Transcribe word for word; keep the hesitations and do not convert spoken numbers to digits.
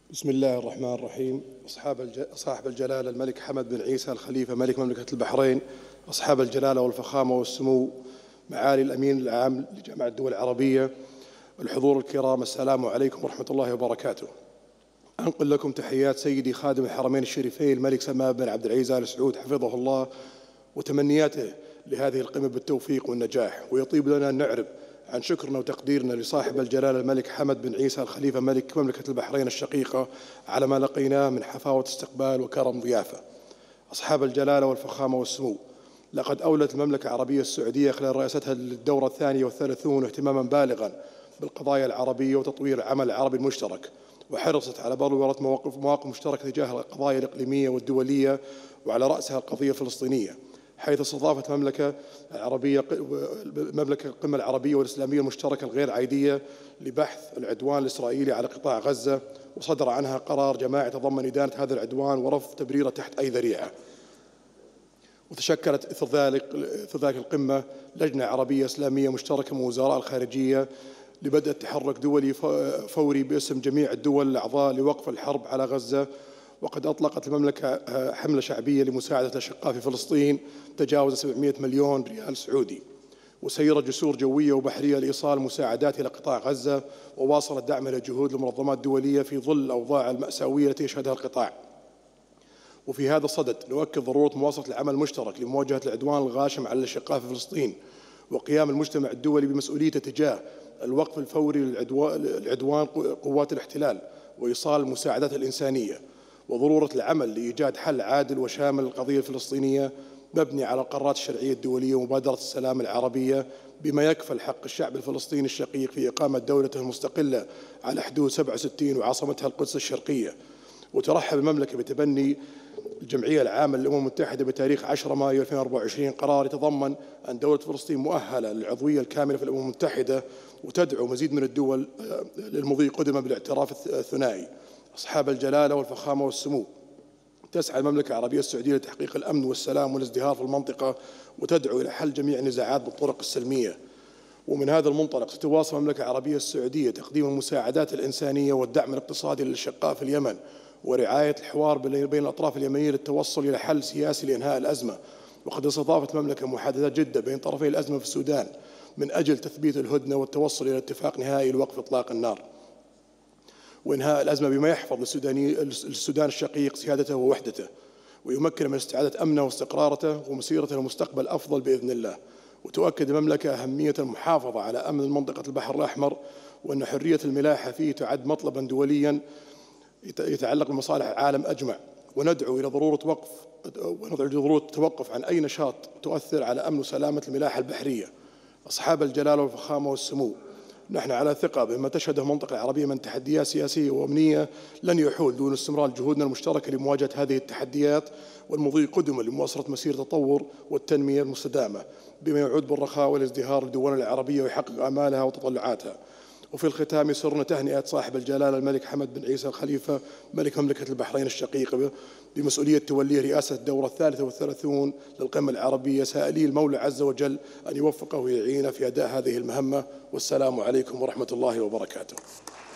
بسم الله الرحمن الرحيم. أصحاب الج... صاحب الجلالة الملك حمد بن عيسى الخليفة ملك مملكة البحرين، أصحاب الجلالة والفخامة والسمو، معالي الأمين العام لجامعة الدول العربية، الحضور الكرام، السلام عليكم ورحمة الله وبركاته. أنقل لكم تحيات سيدي خادم الحرمين الشريفين الملك سلمان بن عبد العزيز آل سعود حفظه الله، وتمنياته لهذه القمة بالتوفيق والنجاح. ويطيب لنا أن نعرب عن شكرنا وتقديرنا لصاحب الجلالة الملك حمد بن عيسى الخليفة ملك مملكة البحرين الشقيقة على ما لقيناه من حفاوة استقبال وكرم ضيافة. أصحاب الجلالة والفخامة والسمو، لقد أولت المملكة العربية السعودية خلال رئاستها للدورة الثانية والثلاثون اهتماما بالغا بالقضايا العربية وتطوير العمل العربي المشترك، وحرصت على بلورة مواقف مواقف مشتركة تجاه القضايا الإقليمية والدولية، وعلى رأسها القضية الفلسطينية، حيث استضافت المملكة العربية مملكة القمة العربية والإسلامية المشتركة الغير عادية لبحث العدوان الإسرائيلي على قطاع غزة، وصدر عنها قرار جماعي تضمن إدانة هذا العدوان ورفض تبريره تحت أي ذريعة. وتشكلت إثر ذلك إثر ذلك القمة لجنة عربية إسلامية مشتركة من وزراء الخارجية لبدء التحرك دولي فوري باسم جميع الدول الأعضاء لوقف الحرب على غزة. وقد أطلقت المملكة حملة شعبية لمساعدة الأشقاء في فلسطين تجاوز سبعمئة مليون ريال سعودي، وسيرت جسور جوية وبحرية لإيصال مساعدات إلى قطاع غزة، وواصلت دعمها لجهود المنظمات الدولية في ظل الأوضاع المأساوية التي يشهدها القطاع. وفي هذا الصدد نؤكد ضرورة مواصلة العمل المشترك لمواجهة العدوان الغاشم على الأشقاء في فلسطين، وقيام المجتمع الدولي بمسؤوليته تجاه الوقف الفوري للعدوان قوات الاحتلال وإيصال المساعدات الإنسانية، وضرورة العمل لإيجاد حل عادل وشامل للقضية الفلسطينية مبني على القرارات الشرعية الدولية ومبادرة السلام العربية، بما يكفل حق الشعب الفلسطيني الشقيق في إقامة دولته المستقلة على حدود سبعة وستين وعاصمتها القدس الشرقية. وترحب المملكة بتبني الجمعية العامة للأمم المتحدة بتاريخ عشرة مايو ألفين وأربعة وعشرين قرار يتضمن أن دولة فلسطين مؤهلة للعضوية الكاملة في الأمم المتحدة، وتدعو مزيد من الدول للمضي قدما بالاعتراف الثنائي. أصحاب الجلالة والفخامة والسمو، تسعى المملكة العربية السعودية لتحقيق الأمن والسلام والازدهار في المنطقة، وتدعو إلى حل جميع النزاعات بالطرق السلمية. ومن هذا المنطلق تتواصل المملكة العربية السعودية تقديم المساعدات الإنسانية والدعم الاقتصادي للأشقاء في اليمن، ورعاية الحوار بين الأطراف اليمنية للتوصل إلى حل سياسي لإنهاء الأزمة. وقد استضافت المملكة محادثات جدة بين طرفي الأزمة في السودان من أجل تثبيت الهدنة والتوصل إلى اتفاق نهائي لوقف إطلاق النار وإنهاء الأزمة، بما يحفظ للسودان الشقيق سيادته ووحدته، ويمكن من استعادة أمنه واستقرارته ومسيرته لمستقبل أفضل بإذن الله. وتؤكد المملكة أهمية المحافظة على أمن منطقة البحر الأحمر، وأن حرية الملاحة فيه تعد مطلبا دوليا يتعلق بمصالح العالم أجمع. وندعو إلى ضرورة وقف وندعو إلى ضرورة التوقف عن أي نشاط تؤثر على أمن وسلامة الملاحة البحرية. أصحاب الجلالة والفخامة والسمو، نحن على ثقة بما تشهده المنطقة العربية من تحديات سياسية وأمنية لن يحول دون استمرار جهودنا المشتركة لمواجهة هذه التحديات والمضي قدما لمواصلة مسير التطور والتنمية المستدامة، بما يعود بالرخاء والازدهار لدولنا العربية ويحقق آمالها وتطلعاتها. وفي الختام يسرنا تهنئة صاحب الجلالة الملك حمد بن عيسى الخليفة ملك مملكة البحرين الشقيقة بمسؤولية توليه رئاسة الدورة الثالثة والثلاثون للقمة العربية، سائلي المولى عز وجل أن يوفقه ويعينه في أداء هذه المهمة. والسلام عليكم ورحمة الله وبركاته.